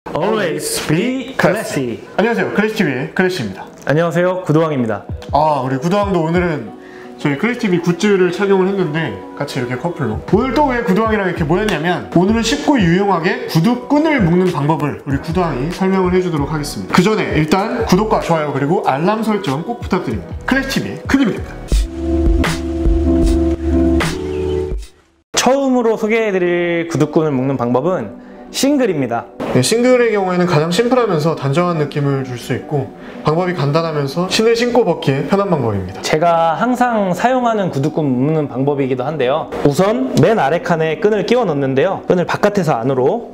Always be classy. 안녕하세요, 클래시TV의 클래시입니다. 안녕하세요, 구도왕입니다. 우리 구도왕도 오늘은 저희 클래시TV 굿즈를 착용을 했는데 같이 이렇게 커플로. 오늘 또 왜 구도왕이랑 이렇게 모였냐면 오늘은 쉽고 유용하게 구두끈을 묶는 방법을 우리 구도왕이 설명을 해주도록 하겠습니다. 그 전에 일단 구독과 좋아요 그리고 알람 설정 꼭 부탁드립니다. 클래시TV의 큰 힘이 됩니다. 처음으로 소개해드릴 구두끈을 묶는 방법은 싱글입니다. 네, 싱글의 경우에는 가장 심플하면서 단정한 느낌을 줄 수 있고 방법이 간단하면서 신을 신고 벗기에 편한 방법입니다. 제가 항상 사용하는 구두끈 묶는 방법이기도 한데요. 우선 맨 아래 칸에 끈을 끼워 넣는데요. 끈을 바깥에서 안으로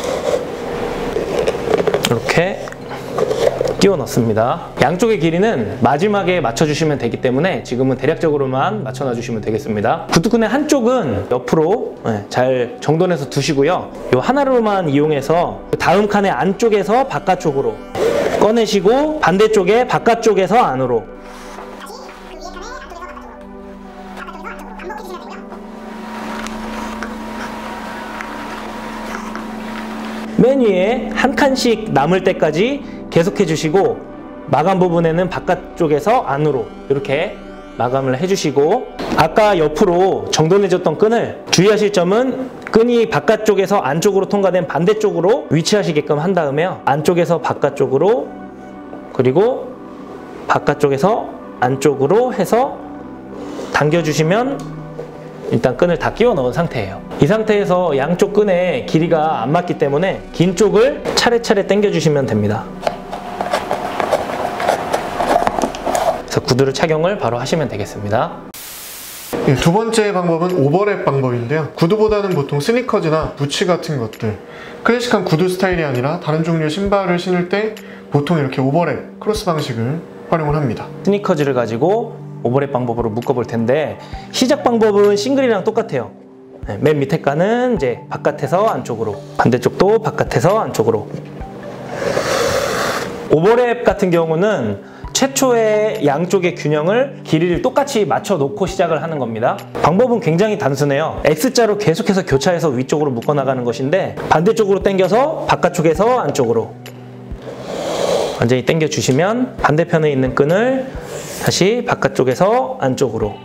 이렇게 끼워 넣습니다. 양쪽의 길이는 마지막에 맞춰주시면 되기 때문에 지금은 대략적으로만 맞춰 놔주시면 되겠습니다. 구두끈의 한쪽은 옆으로 잘 정돈해서 두시고요. 이 하나로만 이용해서 다음 칸의 안쪽에서 바깥쪽으로 꺼내시고 반대쪽에 바깥쪽에서 안으로 맨 위에 한 칸씩 남을 때까지 계속해 주시고 마감 부분에는 바깥쪽에서 안으로 이렇게 마감을 해주시고 아까 옆으로 정돈해줬던 끈을 주의하실 점은 끈이 바깥쪽에서 안쪽으로 통과된 반대쪽으로 위치하시게끔 한 다음에요. 안쪽에서 바깥쪽으로 그리고 바깥쪽에서 안쪽으로 해서 당겨주시면 일단 끈을 다 끼워 넣은 상태예요. 이 상태에서 양쪽 끈의 길이가 안 맞기 때문에 긴 쪽을 차례차례 당겨주시면 됩니다. 그래서 구두를 착용을 바로 하시면 되겠습니다. 네, 두 번째 방법은 오버랩 방법인데요. 구두보다는 보통 스니커즈나 부츠 같은 것들 클래식한 구두 스타일이 아니라 다른 종류의 신발을 신을 때 보통 이렇게 오버랩, 크로스 방식을 활용을 합니다. 스니커즈를 가지고 오버랩 방법으로 묶어볼 텐데 시작 방법은 싱글이랑 똑같아요. 맨 밑에 칸은 이제 바깥에서 안쪽으로 반대쪽도 바깥에서 안쪽으로. 오버랩 같은 경우는 최초의 양쪽의 균형을 길이를 똑같이 맞춰 놓고 시작을 하는 겁니다. 방법은 굉장히 단순해요. X자로 계속해서 교차해서 위쪽으로 묶어 나가는 것인데 반대쪽으로 당겨서 바깥쪽에서 안쪽으로 완전히 당겨 주시면 반대편에 있는 끈을 다시 바깥쪽에서 안쪽으로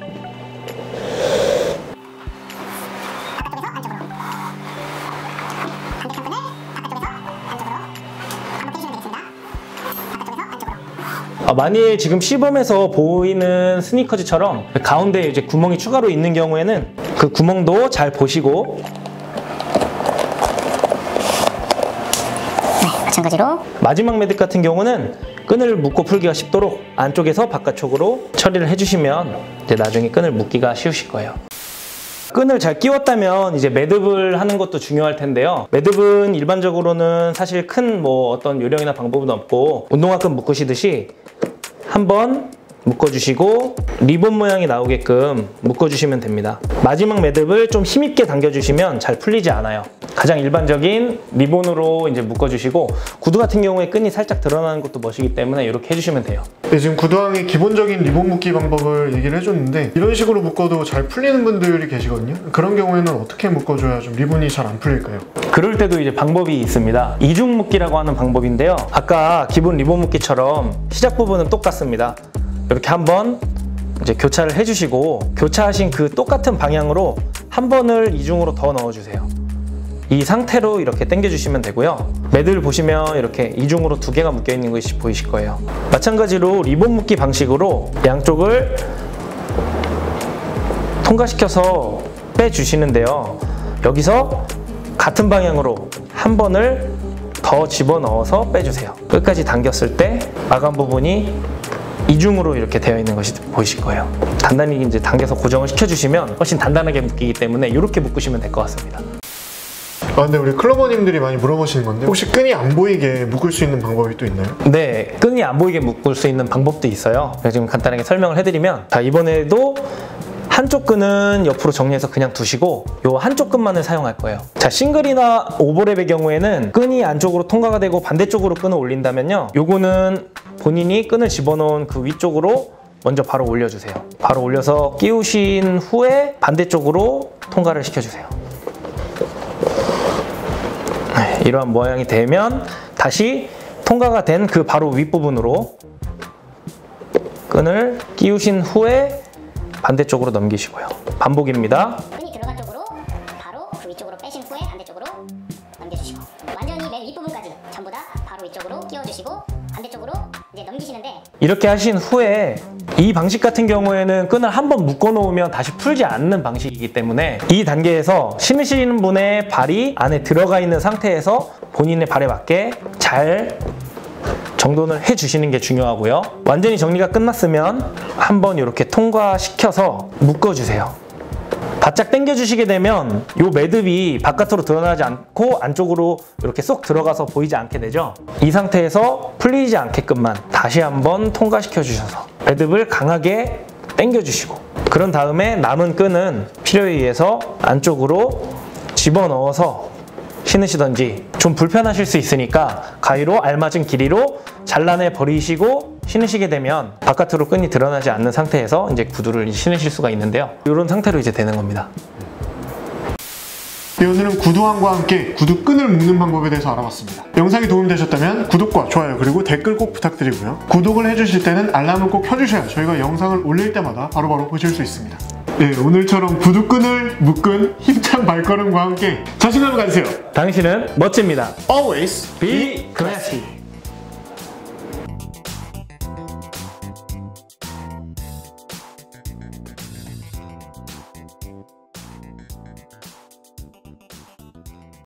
만일 지금 시범에서 보이는 스니커즈처럼 가운데에 이제 구멍이 추가로 있는 경우에는 그 구멍도 잘 보시고 마찬가지로 마지막 매듭 같은 경우는 끈을 묶고 풀기가 쉽도록 안쪽에서 바깥쪽으로 처리를 해주시면 이제 나중에 끈을 묶기가 쉬우실 거예요. 끈을 잘 끼웠다면 이제 매듭을 하는 것도 중요할 텐데요. 매듭은 일반적으로는 사실 큰 어떤 요령이나 방법은 없고 운동화끈 묶으시듯이 한번 묶어주시고 리본 모양이 나오게끔 묶어주시면 됩니다. 마지막 매듭을 좀 힘있게 당겨주시면 잘 풀리지 않아요. 가장 일반적인 리본으로 이제 묶어주시고 구두 같은 경우에 끈이 살짝 드러나는 것도 멋이기 때문에 이렇게 해주시면 돼요. 네, 지금 구두왕이 기본적인 리본 묶기 방법을 얘기를 해줬는데 이런 식으로 묶어도 잘 풀리는 분들이 계시거든요. 그런 경우에는 어떻게 묶어줘야 좀 리본이 잘 안 풀릴까요? 그럴 때도 이제 방법이 있습니다. 이중 묶기라고 하는 방법인데요. 아까 기본 리본 묶기처럼 시작 부분은 똑같습니다. 이렇게 한번 이제 교차를 해주시고 교차하신 그 똑같은 방향으로 한 번을 이중으로 더 넣어주세요. 이 상태로 이렇게 당겨주시면 되고요. 매듭을 보시면 이렇게 이중으로 두 개가 묶여 있는 것이 보이실 거예요. 마찬가지로 리본 묶기 방식으로 양쪽을 통과시켜서 빼주시는데요. 여기서 같은 방향으로 한 번을 더 집어넣어서 빼주세요. 끝까지 당겼을 때 마감 부분이 이중으로 이렇게 되어 있는 것이 보이실 거예요. 단단히 이제 당겨서 고정을 시켜주시면 훨씬 단단하게 묶이기 때문에 이렇게 묶으시면 될 것 같습니다. 근데 우리 클로버님들이 많이 물어보시는 건데 혹시 끈이 안 보이게 묶을 수 있는 방법이 또 있나요? 네, 끈이 안 보이게 묶을 수 있는 방법도 있어요. 지금 간단하게 설명을 해드리면 자, 이번에도 한쪽 끈은 옆으로 정리해서 그냥 두시고 요 한쪽 끈만을 사용할 거예요. 자, 싱글이나 오버랩의 경우에는 끈이 안쪽으로 통과가 되고 반대쪽으로 끈을 올린다면요, 요거는 본인이 끈을 집어넣은 그 위쪽으로 먼저 바로 올려주세요. 바로 올려서 끼우신 후에 반대쪽으로 통과를 시켜주세요. 이러한 모양이 되면 다시 통과가 된 그 바로 윗부분으로 끈을 끼우신 후에 반대쪽으로 넘기시고요. 반복입니다. 끈이 들어간 쪽으로 바로 그 위쪽으로 빼신 후에 반대쪽으로 넘겨주시고, 완전히 맨 윗부분까지 전부 다 바로 위쪽으로 끼워주시고 반대쪽으로 이제 넘기시는데, 이렇게 하신 후에 이 방식 같은 경우에는 끈을 한번 묶어 놓으면 다시 풀지 않는 방식이기 때문에 이 단계에서 신으시는 분의 발이 안에 들어가 있는 상태에서 본인의 발에 맞게 잘 정돈을 해주시는 게 중요하고요. 완전히 정리가 끝났으면 한번 이렇게 통과시켜서 묶어주세요. 바짝 당겨주시게 되면 이 매듭이 바깥으로 드러나지 않고 안쪽으로 이렇게 쏙 들어가서 보이지 않게 되죠. 이 상태에서 풀리지 않게끔만 다시 한번 통과시켜 주셔서 매듭을 강하게 당겨주시고, 그런 다음에 남은 끈은 필요에 의해서 안쪽으로 집어넣어서 신으시던지, 좀 불편하실 수 있으니까 가위로 알맞은 길이로 잘라내 버리시고 신으시게 되면 바깥으로 끈이 드러나지 않는 상태에서 이제 구두를 신으실 수가 있는데요. 이런 상태로 이제 되는 겁니다. 네, 오늘은 구두함과 함께 구두 끈을 묶는 방법에 대해서 알아봤습니다. 영상이 도움이 되셨다면 구독과 좋아요 그리고 댓글 꼭 부탁드리고요. 구독을 해주실 때는 알람을 꼭 켜주셔야 저희가 영상을 올릴 때마다 바로바로 보실 수 있습니다. 네, 오늘처럼 구두 끈을 묶은 힘찬 발걸음과 함께 자신감을 가지세요. 당신은 멋집니다. Always Be classy.